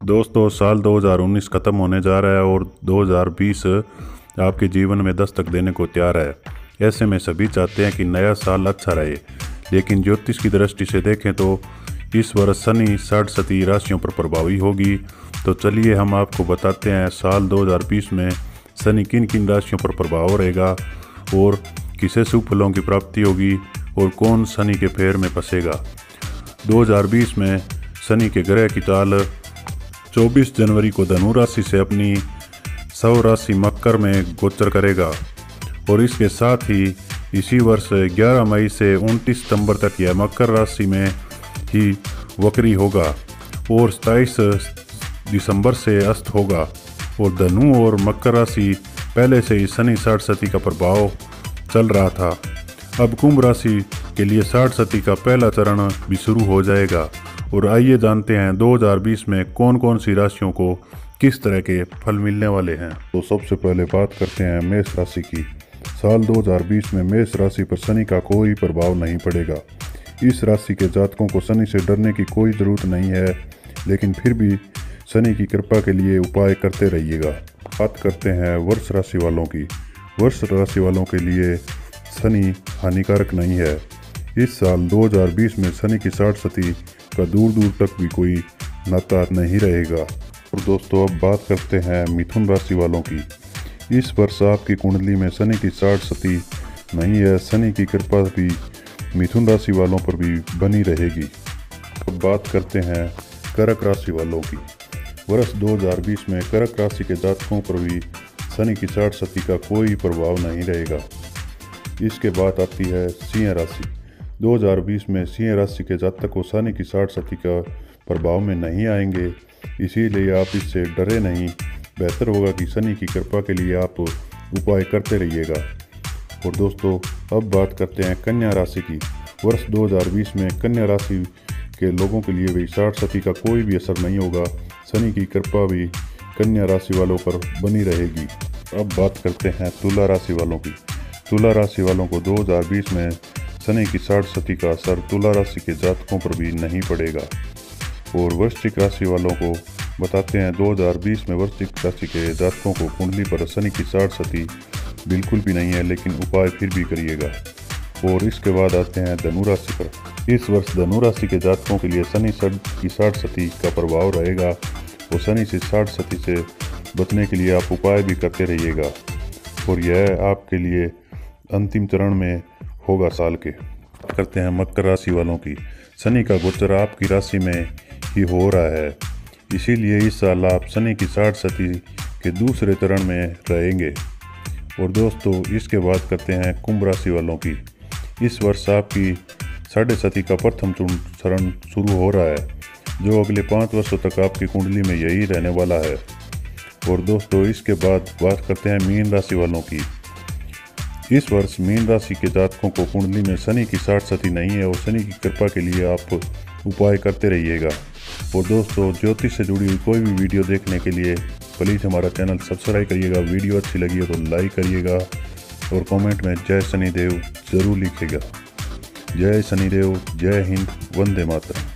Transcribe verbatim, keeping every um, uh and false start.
दोस्तों, साल दो हज़ार उन्नीस ख़त्म होने जा रहा है और दो हज़ार बीस आपके जीवन में दस्तक देने को तैयार है। ऐसे में सभी चाहते हैं कि नया साल अच्छा रहे, लेकिन ज्योतिष की दृष्टि से देखें तो इस वर्ष शनि साढ़े सती राशियों पर प्रभावी होगी। तो चलिए हम आपको बताते हैं साल दो हज़ार बीस में शनि किन किन राशियों पर प्रभाव रहेगा और किसे शुभ फलों की प्राप्ति होगी और कौन शनि के फेर में फंसेगा। दो हज़ार बीस में शनि के ग्रह की चाल चौबीस जनवरी को धनु राशि से अपनी सौ राशि मकर में गोचर करेगा और इसके साथ ही इसी वर्ष ग्यारह मई से उनतीस सितंबर तक यह मकर राशि में ही वक्री होगा और सत्ताईस दिसंबर से अस्त होगा। और धनु और मकर राशि पहले से ही शनि साढ़े सती का प्रभाव चल रहा था। अब कुंभ राशि के लिए साढ़े सती का पहला चरण भी शुरू हो जाएगा। और आइए जानते हैं दो हज़ार बीस में कौन कौन सी राशियों को किस तरह के फल मिलने वाले हैं। तो सबसे पहले बात करते हैं मेष राशि की। साल दो हज़ार बीस में मेष राशि पर शनि का कोई प्रभाव नहीं पड़ेगा। इस राशि के जातकों को शनि से डरने की कोई ज़रूरत नहीं है, लेकिन फिर भी शनि की कृपा के लिए उपाय करते रहिएगा। बात करते हैं वृष राशि वालों की। वृष राशि वालों के लिए शनि हानिकारक नहीं है। इस साल दो हज़ार बीस में शनि की साढ़े सती का दूर दूर तक भी कोई नाता नहीं रहेगा। और दोस्तों, अब बात करते हैं मिथुन राशि वालों की। इस वर्ष आपकी कुंडली में शनि की साढ़े सती नहीं है। शनि की कृपा भी मिथुन राशि वालों पर भी बनी रहेगी। अब बात करते हैं कर्क राशि वालों की। वर्ष दो हज़ार बीस में कर्क राशि के जातकों पर भी शनि की साढ़े सती का कोई प्रभाव नहीं रहेगा। इसके बाद आती है सिंह राशि। दो हज़ार बीस में सिंह राशि के जातक को शनि की साढ़े सती का प्रभाव में नहीं आएंगे, इसीलिए आप इससे डरे नहीं। बेहतर होगा कि शनि की कृपा के लिए आप उपाय करते रहिएगा। और दोस्तों, अब बात करते हैं कन्या राशि की। वर्ष दो हज़ार बीस में कन्या राशि के लोगों के लिए भी साढ़े सती का कोई भी असर नहीं होगा। शनि की कृपा भी कन्या राशि वालों पर बनी रहेगी। अब बात करते हैं तुला राशि वालों की। तुला राशि वालों को दो हज़ार बीस में शनि की साढ़े सती का असर तुला राशि के जातकों पर भी नहीं पड़ेगा। और वृश्चिक राशि वालों को बताते हैं दो हज़ार बीस में वृश्चिक राशि के जातकों को कुंडली पर शनि की साढ़े सती बिल्कुल भी नहीं है, लेकिन उपाय फिर भी करिएगा। और इसके बाद आते हैं धनु राशि पर। इस वर्ष धनु राशि के जातकों के लिए शनि की साढ़े सती का प्रभाव रहेगा और शनि से साढ़े सती से बचने के लिए आप उपाय भी करते रहिएगा। और यह आपके लिए अंतिम चरण में होगा साल के। बात करते हैं मकर राशि वालों की। शनि का गोचर आपकी राशि में ही हो रहा है, इसीलिए इस साल आप शनि की साढ़े सती के दूसरे चरण में रहेंगे। और दोस्तों, इसके बाद करते हैं कुंभ राशि वालों की। इस वर्ष आपकी साढ़े सती का प्रथम चरण शुरू हो रहा है, जो अगले पाँच वर्षों तक आपकी कुंडली में यही रहने वाला है। और दोस्तों, इसके बाद बात करते हैं मीन राशि वालों की। इस वर्ष मीन राशि के जातकों को कुंडली में शनि की साढ़े सती नहीं है और शनि की कृपा के लिए आप उपाय करते रहिएगा। और दोस्तों, ज्योतिष से जुड़ी हुई कोई भी वीडियो देखने के लिए प्लीज़ हमारा चैनल सब्सक्राइब करिएगा। वीडियो अच्छी लगी हो तो लाइक करिएगा और कमेंट में जय शनिदेव जरूर लिखिएगा। जय शनिदेव, जय हिंद, वंदे मातरम।